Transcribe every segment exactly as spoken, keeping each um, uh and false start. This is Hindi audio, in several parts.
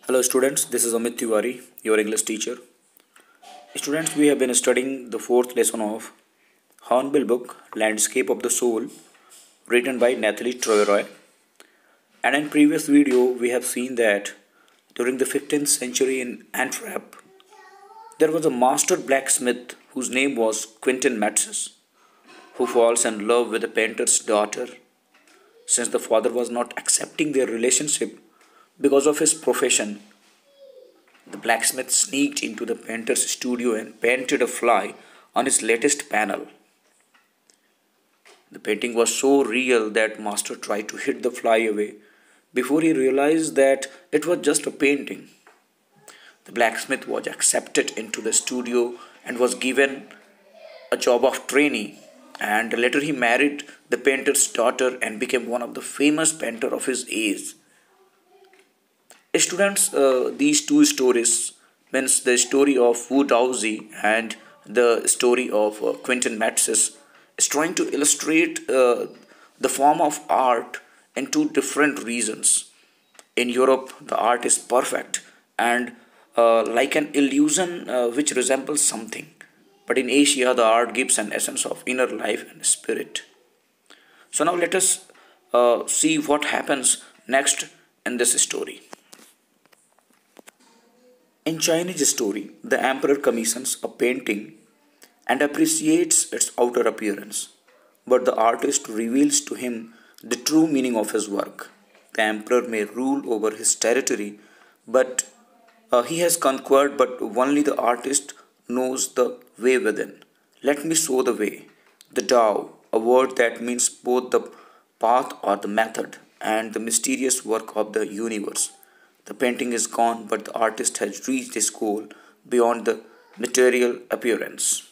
Hello students, this is Amit Tiwari, your English teacher. Students, we have been studying the fourth lesson of Hornbill book, Landscape of the Soul, written by Nathalie Troy. And in previous video, we have seen that during the fifteenth century in Antwerp, there was a master blacksmith whose name was Quentin Matsys, who falls in love with the painter's daughter. Since the father was not accepting their relationship because of his profession, the blacksmith sneaked into the painter's studio and painted a fly on his latest panel. The painting was so real that master tried to hit the fly away before he realized that it was just a painting. The blacksmith was accepted into the studio and was given a job of trainee, and later he married the painter's daughter and became one of the famous painter of his age. Students, uh, these two stories, means the story of Wu Daozi and the story of uh, Quentin Matsys, is trying to illustrate uh, the form of art in two different regions. In Europe, the art is perfect and uh, like an illusion uh, which resembles something. But in Asia, the art gives an essence of inner life and spirit. So now let us uh, see what happens next in this story. In Chinese story, the emperor commissions a painting and appreciates its outer appearance, but the artist reveals to him the true meaning of his work. The emperor may rule over his territory, but uh, he has conquered, but only the artist knows the way within. Let me show the way. The Tao, a word that means both the path or the method and the mysterious work of the universe. The painting is gone, but the artist has reached his goal beyond the material appearance.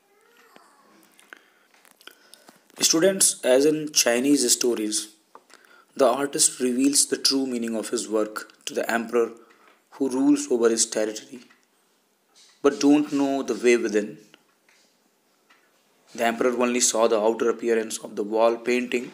Students, as in Chinese stories, the artist reveals the true meaning of his work to the emperor who rules over his territory, but don't know the way within. The emperor only saw the outer appearance of the wall painting,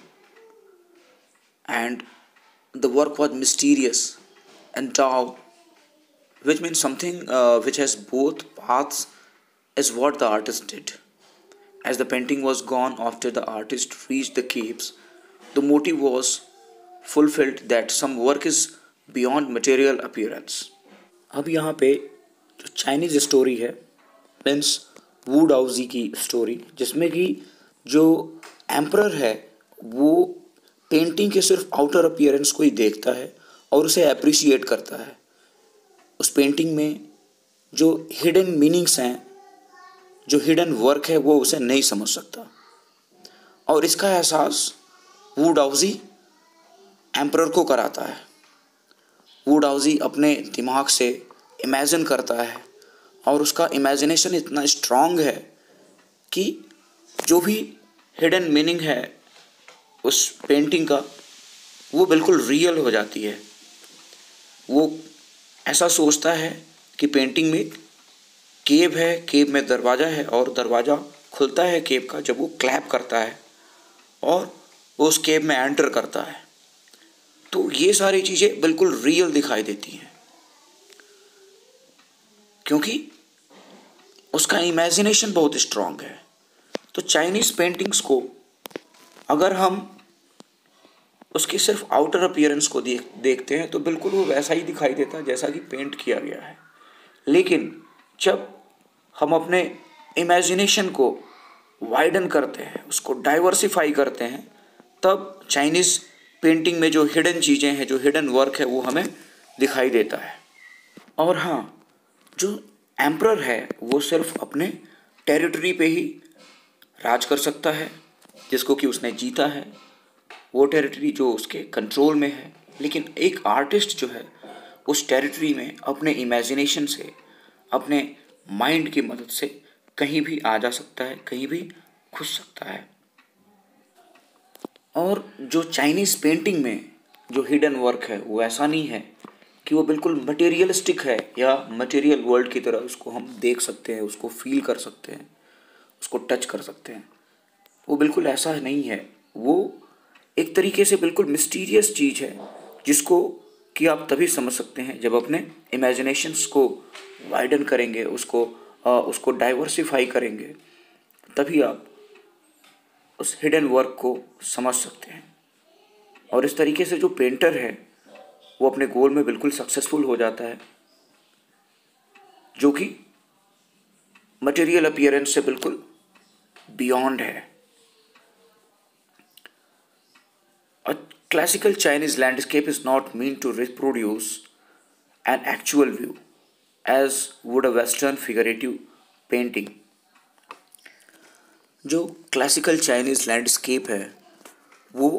and the work was mysterious and Tao, which means something uh, which has both paths, is what the artist did. As the painting was gone after the artist reached the caves, the motive was fulfilled that some work is beyond material appearance. अब यहाँ पे जो चाइनीज स्टोरी है मीन्स वू डाउजी की स्टोरी, जिसमें कि जो एम्परर है वो पेंटिंग के सिर्फ आउटर अपीयरेंस को ही देखता है और उसे अप्रिशिएट करता है. उस पेंटिंग में जो हिडन मीनिंग्स हैं, जो हिडन वर्क है, वो उसे नहीं समझ सकता. और इसका एहसास वू डाउजी एम्परर को कराता है. वू डाउजी अपने दिमाग से इमेजिन करता है और उसका इमेजिनेशन इतना स्ट्रांग है कि जो भी हिडन मीनिंग है उस पेंटिंग का वो बिल्कुल रियल हो जाती है. वो ऐसा सोचता है कि पेंटिंग में केव है, केव में दरवाज़ा है और दरवाज़ा खुलता है केव का जब वो क्लैप करता है और वो उस केव में एंटर करता है. तो ये सारी चीज़ें बिल्कुल रियल दिखाई देती हैं क्योंकि उसका इमेजिनेशन बहुत स्ट्रांग है. तो चाइनीज़ पेंटिंग्स को अगर हम उसकी सिर्फ आउटर अपीयरेंस को देख देखते हैं तो बिल्कुल वो वैसा ही दिखाई देता है जैसा कि पेंट किया गया है. लेकिन जब हम अपने इमेजिनेशन को वाइडन करते हैं, उसको डाइवर्सिफाई करते हैं, तब चाइनीज़ पेंटिंग में जो हिडन चीज़ें हैं, जो हिडन वर्क है, वो हमें दिखाई देता है. और हाँ, जो एम्परर है वो सिर्फ अपने टेरिटरी पे ही राज कर सकता है जिसको कि उसने जीता है, वो टेरिटरी जो उसके कंट्रोल में है. लेकिन एक आर्टिस्ट जो है उस टेरिटरी में अपने इमेजिनेशन से, अपने माइंड की मदद से कहीं भी आ जा सकता है, कहीं भी घुस सकता है. और जो चाइनीज़ पेंटिंग में जो हिडन वर्क है वो ऐसा नहीं है कि वो बिल्कुल मटेरियलिस्टिक है या मटेरियल वर्ल्ड की तरह उसको हम देख सकते हैं, उसको फील कर सकते हैं, उसको टच कर सकते हैं. वो बिल्कुल ऐसा नहीं है. वो एक तरीके से बिल्कुल मिस्टीरियस चीज़ है जिसको कि आप तभी समझ सकते हैं जब अपने इमेजिनेशंस को वाइडन करेंगे, उसको आ, उसको डाइवर्सिफाई करेंगे, तभी आप उस हिडन वर्क को समझ सकते हैं। और इस तरीके से जो पेंटर है वो अपने गोल में बिल्कुल सक्सेसफुल हो जाता है, जो कि मटेरियल अपीयरेंस से बिल्कुल बियॉन्ड है। A classical Chinese landscape is not meant to reproduce an actual view as would a Western figurative painting। जो क्लासिकल चाइनीज लैंडस्केप है वो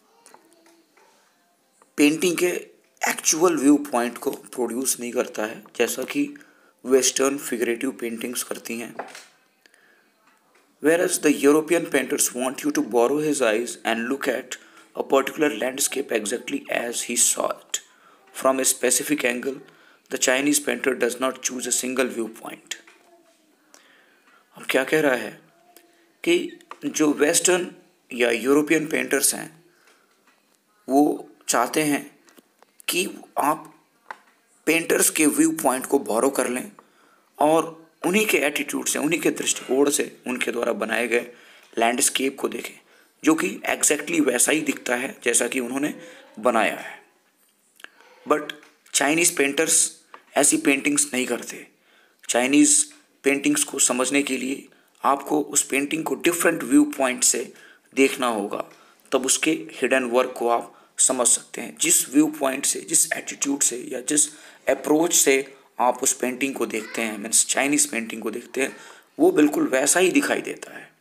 पेंटिंग के एक्चुअल व्यू पॉइंट को प्रोड्यूस नहीं करता है, जैसा कि वेस्टर्न फिगरेटिव पेंटिंग्स करती हैं। Whereas the European painters want you to borrow his eyes and look at a particular landscape exactly as he saw it from a specific angle, the Chinese painter does not choose a single viewpoint। अब क्या कह रहा है कि जो वेस्टर्न या यूरोपियन पेंटर्स हैं वो चाहते हैं कि आप पेंटर्स के व्यू पॉइंट को बोरो कर लें और उन्हीं के एटीट्यूड से, उन्हीं के दृष्टिकोण से उनके द्वारा बनाए गए लैंडस्केप को देखें, जो कि एग्जैक्टली वैसा ही दिखता है जैसा कि उन्होंने बनाया है। बट चाइनीज़ पेंटर्स ऐसी पेंटिंग्स नहीं करते। चाइनीज़ पेंटिंग्स को समझने के लिए आपको उस पेंटिंग को डिफरेंट व्यू पॉइंट से देखना होगा, तब उसके हिडन वर्क को आप समझ सकते हैं। जिस व्यू पॉइंट से, जिस एटीट्यूड से या जिस अप्रोच से आप उस पेंटिंग को देखते हैं, मीन्स चाइनीज़ पेंटिंग को देखते हैं, वो बिल्कुल वैसा ही दिखाई देता है।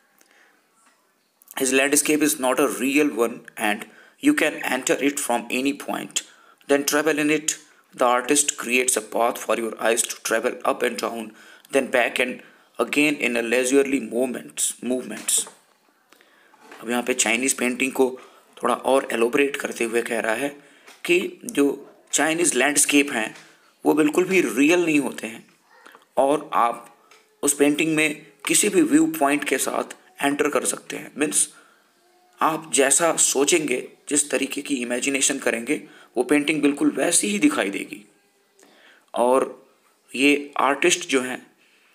His landscape is not a real one and you can enter it from any point, then travel in it। The artist creates a path for your eyes to travel up and down, then back and again in a leisurely movements movements। अब यहाँ पे चाइनीज़ पेंटिंग को थोड़ा और एलोबरेट करते हुए कह रहा है कि जो चाइनीज़ लैंडस्केप हैं वो बिल्कुल भी रियल नहीं होते हैं और आप उस पेंटिंग में किसी भी व्यू पॉइंट के साथ एंटर कर सकते हैं। मीन्स आप जैसा सोचेंगे, जिस तरीके की इमेजिनेशन करेंगे, वो पेंटिंग बिल्कुल वैसी ही दिखाई देगी। और ये आर्टिस्ट जो हैं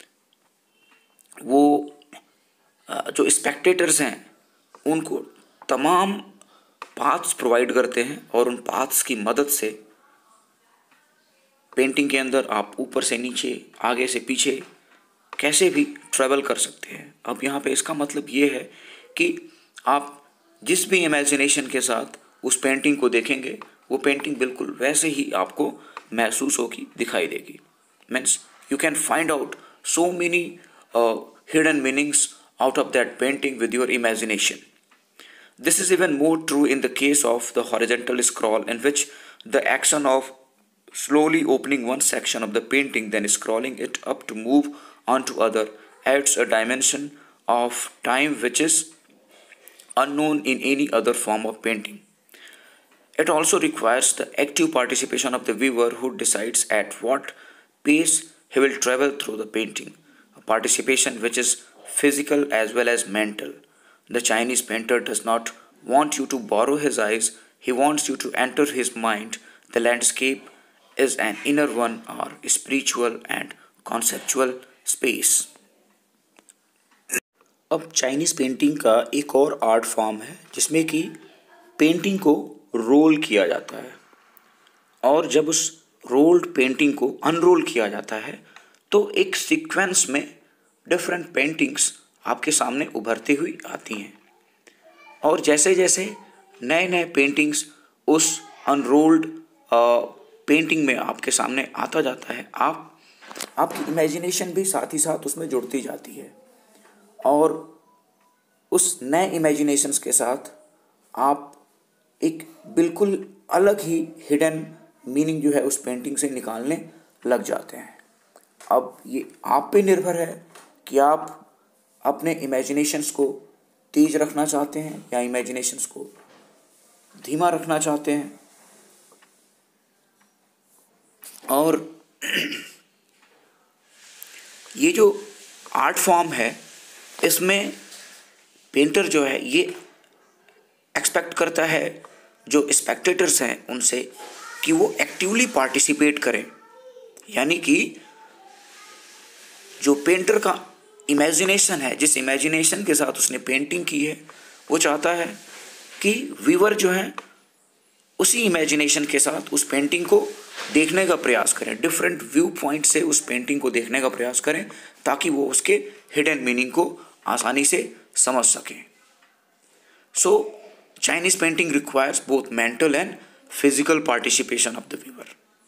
वो जो स्पेक्टेटर्स हैं उनको तमाम पाथ्स प्रोवाइड करते हैं और उन पाथ्स की मदद से पेंटिंग के अंदर आप ऊपर से नीचे, आगे से पीछे कैसे भी ट्रैवल कर सकते हैं। अब यहाँ पे इसका मतलब ये है कि आप जिस भी इमेजिनेशन के साथ उस पेंटिंग को देखेंगे वो पेंटिंग बिल्कुल वैसे ही आपको महसूस होगी, दिखाई देगी। Means you can find out so many hidden meanings out of that painting with your imagination। This is even more true in the case of the horizontal scroll, in which the action of slowly opening one section of the painting then scrolling it up to move on to other adds a dimension of time which is unknown in any other form of painting। It also requires the active participation of the viewer who decides at what pace he will travel through the painting, a participation which is physical as well as mental। The Chinese painter does not want you to borrow his eyes, he wants you to enter his mind। The landscape is an inner one or spiritual and conceptual space। अब चाइनीज़ पेंटिंग का एक और आर्ट फॉर्म है जिसमें कि पेंटिंग को रोल किया जाता है, और जब उस रोल्ड पेंटिंग को अनरोल किया जाता है तो एक सीक्वेंस में डिफरेंट पेंटिंग्स आपके सामने उभरती हुई आती हैं। और जैसे जैसे नए नए पेंटिंग्स उस अनरोल्ड पेंटिंग में आपके सामने आता जाता है, आप आपकी इमेजिनेशन भी साथ ही साथ उसमें जुड़ती जाती है और उस नए इमेजिनेशंस के साथ आप एक बिल्कुल अलग ही हिडन मीनिंग जो है उस पेंटिंग से निकालने लग जाते हैं। अब ये आप पे निर्भर है कि आप अपने इमेजिनेशंस को तेज रखना चाहते हैं या इमेजिनेशंस को धीमा रखना चाहते हैं। और ये जो आर्ट फॉर्म है इसमें पेंटर जो है ये एक्सपेक्ट करता है जो स्पेक्टेटर्स हैं उनसे कि वो एक्टिवली पार्टिसिपेट करे, यानी कि जो पेंटर का इमेजिनेशन है, जिस इमेजिनेशन के साथ उसने पेंटिंग की है, वो चाहता है कि व्यूअर जो है उसी इमेजिनेशन के साथ उस पेंटिंग को देखने का प्रयास करें, डिफरेंट व्यू पॉइंट से उस पेंटिंग को देखने का प्रयास करें, ताकि वो उसके हिडन मीनिंग को आसानी से समझ सकें. So Chinese painting requires both mental and physical participation of the viewer.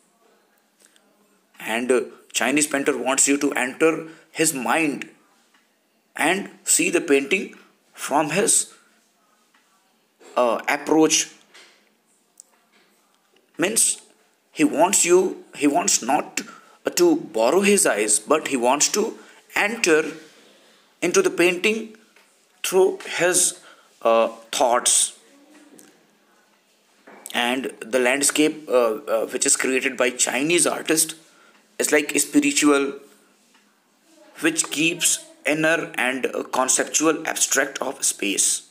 And uh, Chinese painter wants you to enter his mind and see the painting from his uh, approach. Means he wants you, he wants not to borrow his eyes, but he wants to enter into the painting through his uh, thoughts. And the landscape uh, uh, which is created by Chinese artist is like spiritual, which keeps inner and uh, conceptual abstract of space.